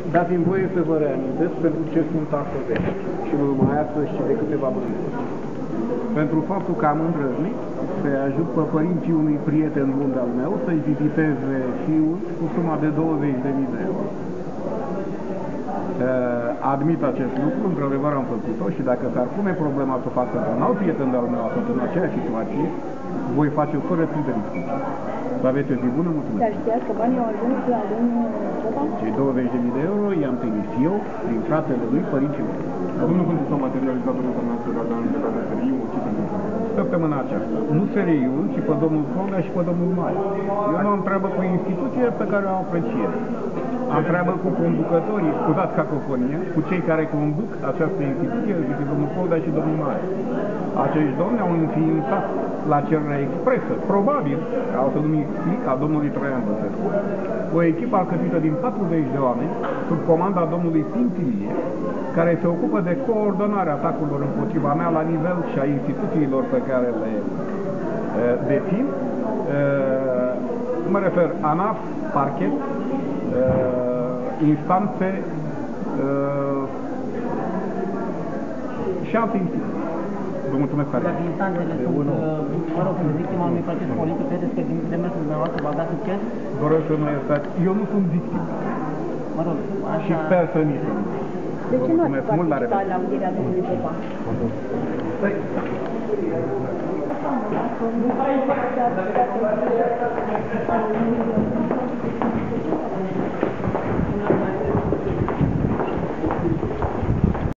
Dați-mi voie să vă reamintesc pentru ce sunt astăzi și nu numai astăzi, ci de câteva luni. Pentru faptul că am îndrăznit să ajut pe părinții unui prieten bun al meu să-i viziteze fiul cu suma de 20.000 de euro. Admit acest lucru, într-adevăr am făcut-o și dacă s-ar pune problema să o facă un alt prieten de-al meu aflat în aceeași situație, voi face-o fără timp de discuție. Să aveți o zi bună, mulțumesc! Dar știați că banii au ajuns la domnul Cioban? Cei 20.000 de euro i-am trimis eu, din fratele lui, părinții mei. Domnul când s-a materializat în internațional de anul de la SRI-ul, ce se întâmplă? Săptămâna aceasta. Nu SRI-ul, ci pe domnul Conea și pe domnul Mare. Eu nu am treabă cu instituție pe care o apreciez. Am treabă cu conducătorii, scuzați cacofonie, cu cei care conduc această instituție, zice domnul Codea și domnul Mare. Acești domni au înființat la cererea expresă, probabil, altfel nu a domnului Traian Băsescu, o echipă alcătuită din 40 de oameni, sub comanda domnului Pintilie, care se ocupă de coordonarea atacurilor împotriva mea la nivel și a instituțiilor pe care le dețin. Mă refer ANAF, parchet, instanțe și alte instituții. Vă mulțumesc tare. Dacă instanțele sunt, mă rog, victima unui partid politic, credeți că din demersul dumneavoastră va da succes? Vă rog să mă iertați, eu nu sunt victimă. Mă rog, așa... Și sper să nici nu. De ce nu ați participat la audierea domnului Popa? Păi...